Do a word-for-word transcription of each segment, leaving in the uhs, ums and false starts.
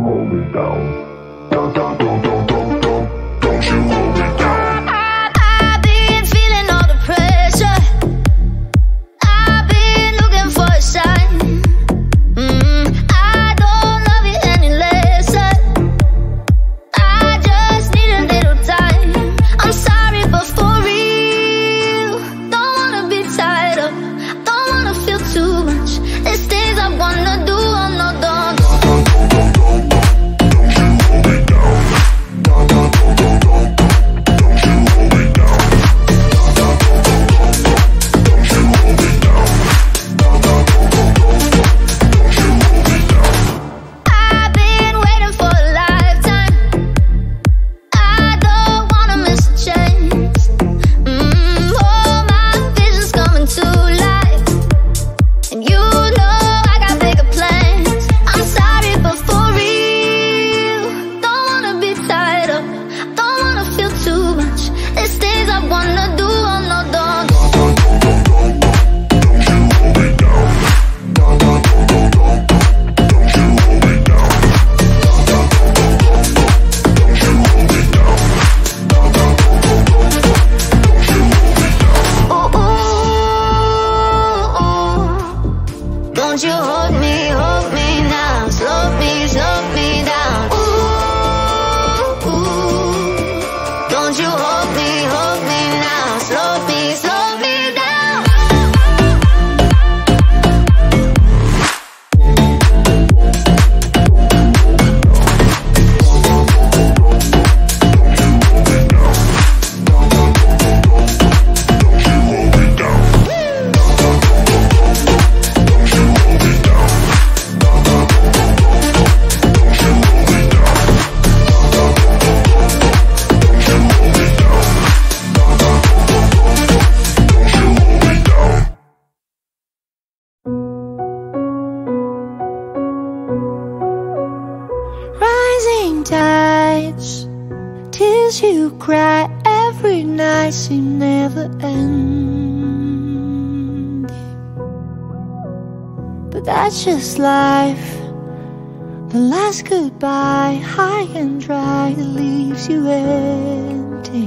hold me down. Don't, don't, don't, don't, don't, don't, don't you hold me down. I've been feeling all the pressure. I've been looking for a sign. Mm, I don't love you any less. I just need a little time. I'm sorry, but for real, don't wanna be tied up. Don't wanna feel too much. There's things I wanna do, oh no, don't. Don't you hold me, hold me now. Slow me, slow me down. Ooh, ooh. Don't you hold me, hold me now. Slow me, slow me down. Tides, tears you cry every night seem never end. But that's just life. The last goodbye, high and dry, that leaves you empty.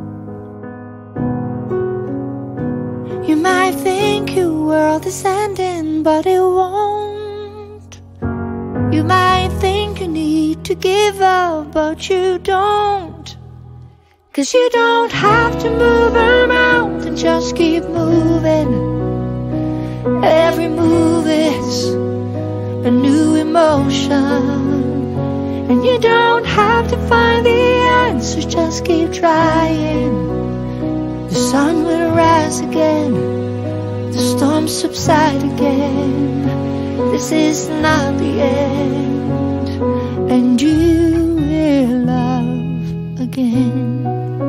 You might think your world is ending, but it won't. You might think you need to give up, but you don't. Cause you don't have to move a mountain, just keep moving. Every move is a new emotion. And you don't have to find the answers, just keep trying. The sun will rise again, the storms subside again. This is not the end, and you will love again.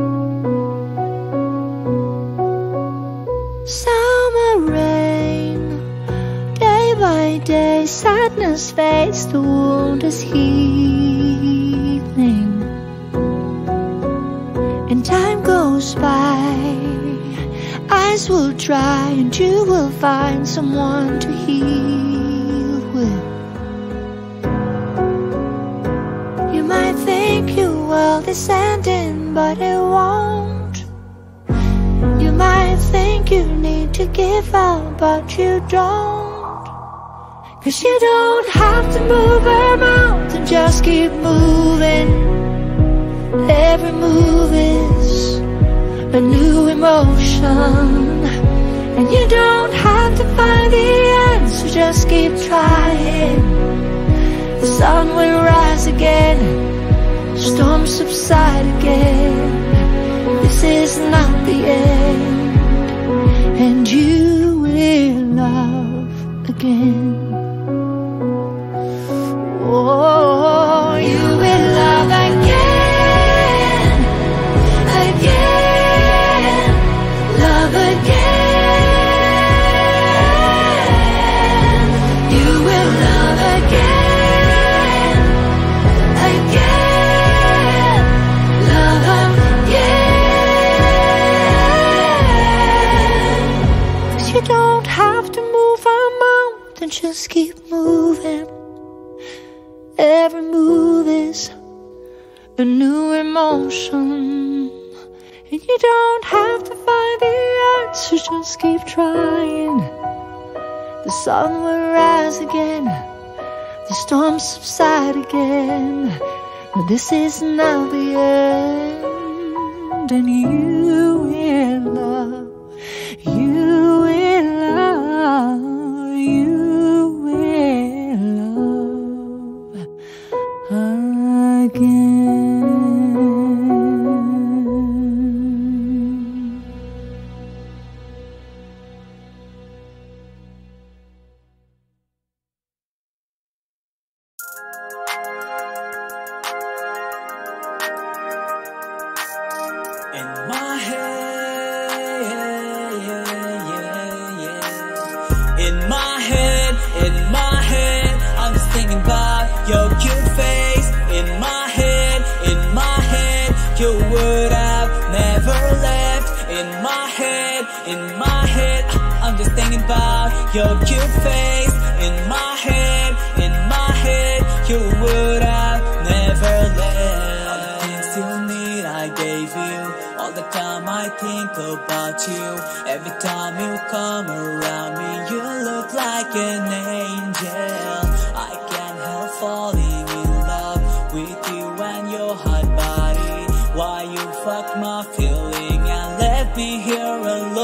Summer rain, day by day, sadness fades, the wound is healing. And time goes by, eyes will dry, and you will find someone to heal with. You might think your world is ending, but it won't. You might think you need to give up, but you don't. Cause you don't have to move a mountain, just keep moving. Every move is a new emotion. And you don't have to find the answer, just keep trying. The sun will rise again, storms subside again. This is not the end, and you will love again. Oh, you will love again, again, love again. You will love again, again, love again. 'Cause you don't have to move a mountain, just a new emotion. And you don't have to find the answer, just keep trying. The sun will rise again, the storms subside again, but this is not the end. And you will love, you will love, you will love again. In my head, yeah, yeah, yeah. In my head, in my head, I'm just thinking about your cute face. In my head, in my head, you would have never left. In my head, in my head, I'm just thinking about your cute face. In my head, in my head, you would have never left. All the things you need, I gave you. All the time I think about you. Every time you come around me, you look like an angel. I can't help falling in love with you and your hot body. Why you fucked my feeling and left me here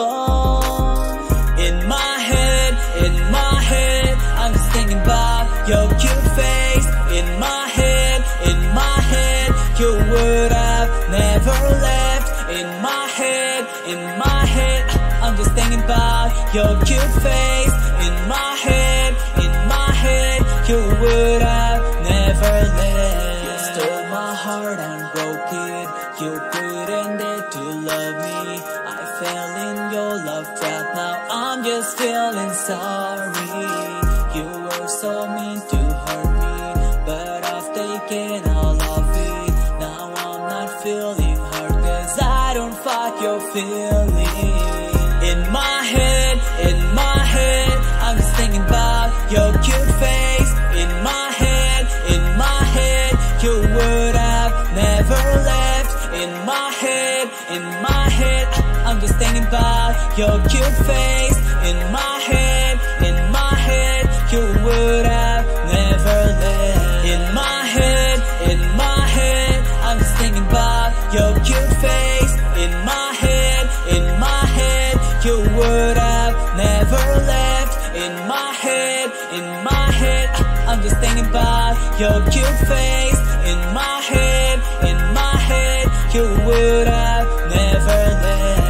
alone? In my head, in my head, I'm just thinking about your cute face. In my head, in my head, you would have never left. In my head, in my head, I'm just thinking about your cute face. In my head, in my head, you would have never left. You stole my heart and broke it. You couldn't dare to love me. I fell in your love trap. Now I'm just feeling sorry. You were so mean to hurt me, but I've taken all of it. Now I'm not feeling hurt, cause I don't fight your feelings. In my head, in my head, I'm just thinking about your cute face. In my head, in my head, you would have never left. In my head, in my head, I'm just thinking about your cute face. In my head, in my head, you would have never left. In my head, in my head, I'm just thinking about your cute face. In my head, in my head, you would have never left. In my head, in my head, I'm just thinking about your cute face. In my head, in my head, you would have never left.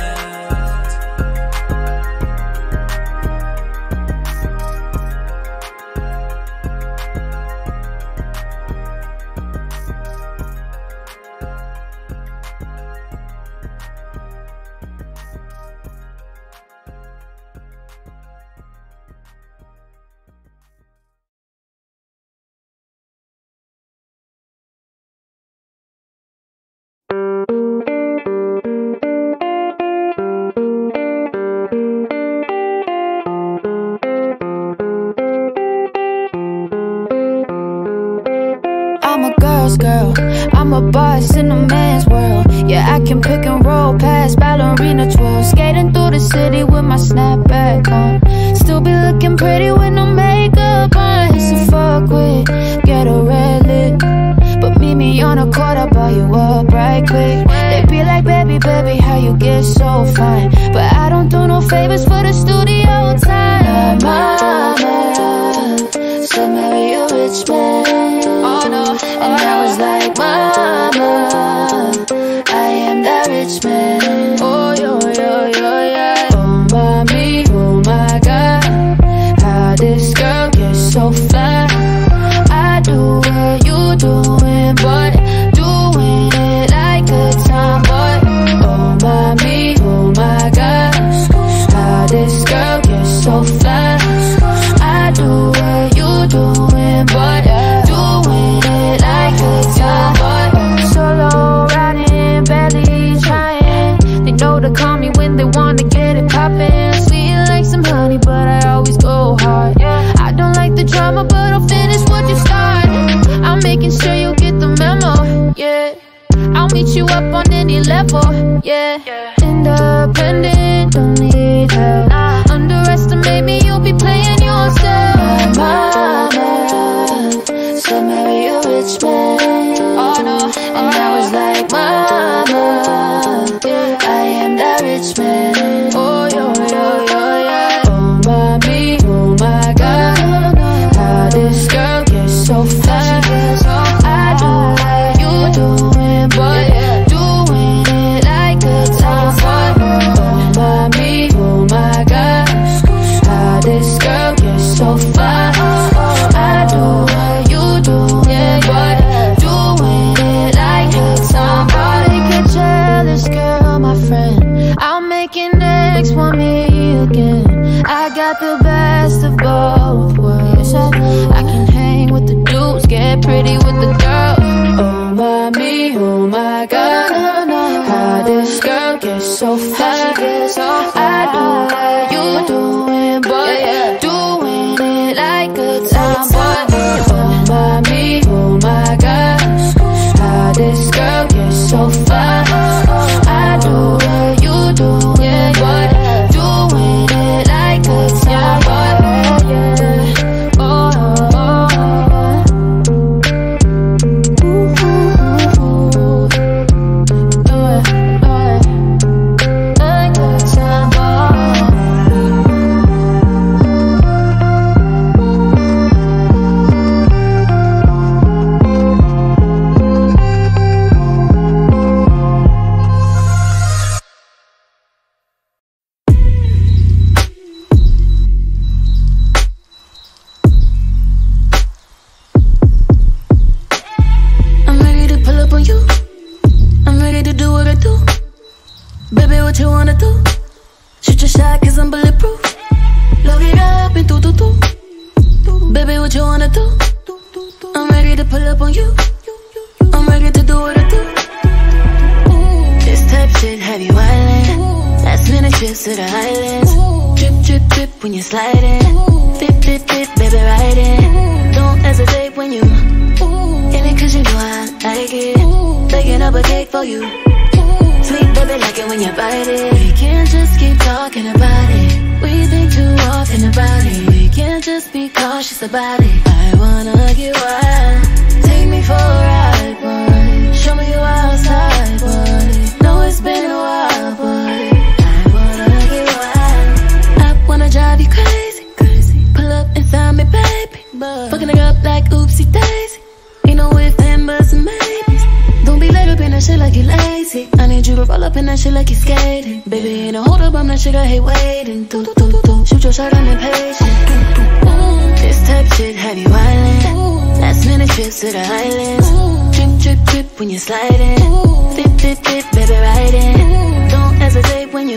I'm a girl's girl, I'm a boss in a man's world. Yeah, I can pick and roll past ballerina twirls, skating through the city with my snapback on. Still be looking pretty with no makeup on. It's a fuck with, get a red lip, but meet me on a court, I'll buy you up right quick. They be like, baby, baby, how you get so fine? But I don't do no favors for the studio time. My mama said marry a rich man. Oh no, and I was like, mama, I am that rich man. Oh yo yo yo yeah. Oh mommy, oh my God, how this girl gets so fly. I do what you doing, but doing it like a tomboy. Oh mommy, oh my God, how this girl gets so fly. I do what you doing, but doing it like a tomboy. Solo riding, barely trying. They know to call me when they wanna get it poppin'. Sweet like some honey, but I always go hard. I don't like the drama, but I'll finish what you started. I'm making sure you get the memo, yeah. meet you up on any level, yeah. Independent, don't need help. Underestimate me, you'll be playing yourself. Mama said marry a rich man, oh no, and I was like, mama, I am that rich man. Oh yo yo yo yeah. Oh mommy, oh my God, how this girl gets so fat. I do what you doing, but doing it like a top boy. Oh mommy, oh my God, how this girl gets so fat. I do what you doing, but doing it like a top boy. Get jealous, girl, my friend. I'll make your next want me again. I got the best of both worlds. I can hang with the dudes, get pretty with the girls. Oh mommy, oh my God, how this girl gets so fat. I do what you doing, but doing it like a top boy. Oh mommy, oh my God, how this girl gets so fat. I do what you doing, but doing it like a top boy. Oh, oh, oh. Ooh, ooh, ooh. Do it, do it like a top boy. I'm ready to pull up on you. I'm ready to do what I do. Baby, what you wanna do? Shoot your shot cause I'm bulletproof. Load it up and do do do. Baby, what you wanna do? I'm ready to pull up on you. I'm ready to do what I do. This type shit have you island. Last minute trips to the islands. Drip, drip, drip when you're sliding. Dip, dip, dip, baby, riding. Don't hesitate when you in it cause you know I like it. Baking up a cake for you. Sweet baby, like it when you bite it. We can't just keep talking about it. We think too often about it. We can't just be cautious about it. I wanna get wild. Take me for a ride, boy. Show me you outside, boy. Know it's been a while, boy. I wanna get wild. I wanna drive you crazy, crazy. Pull up and find me, baby. Fucking it up like oopsie daisy. Ain't no ifs, and buts, and maybes. Don't be laid up in that shit like you lazy. I need you to roll up in that shit like you skating. Baby, ain't no hold up, I'm that shit I hate waiting. Do, do, do, do. Shoot your shot, I'm impatient. This type shit have you island. Last minute trips to the islands. Drip, drip, drip when you're sliding. Dip, dip, dip, baby, riding. Don't hesitate when you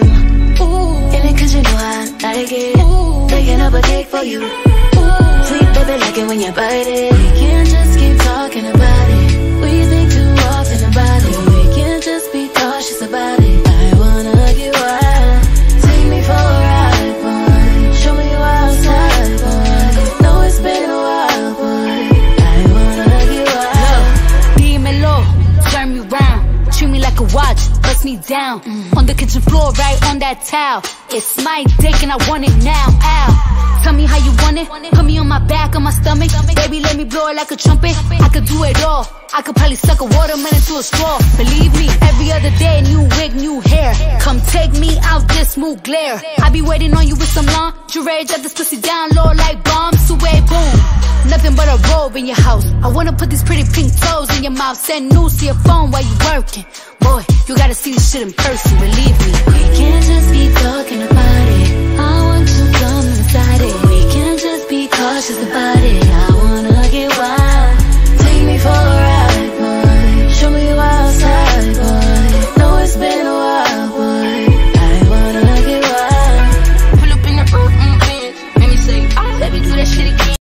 in it cause you know I like it. Baking up a cake for you. Sweet baby, like it when you bite it. We can't just keep talking about it. We think too often about it. We can't just be cautious about it. I wanna get wild. Take me for a ride, boy. Show me you outside, boy. Know it's been a while, boy. I wanna get wild. Dímelo, turn me round. Treat me like a watch, bust me down. Mm. On the kitchen floor, right on that towel. It's my dick and I want it now, ow. Tell me how you want it. Put me on my back, on my stomach. Baby, let me blow it like a trumpet. I could do it all. I could probably suck a watermelon to a straw. Believe me, every other day, new wig, new hair. Come take me out this smooth glare. I be waiting on you with some lingerie. Drop this pussy down low like bombs away, boom. Nothing but a robe in your house. I wanna put these pretty pink toes in your mouth. Send news to your phone while you working. Boy, you gotta see this shit in person, believe me. We can't just be talking about it. I want to come inside it. We can't just be cautious about it.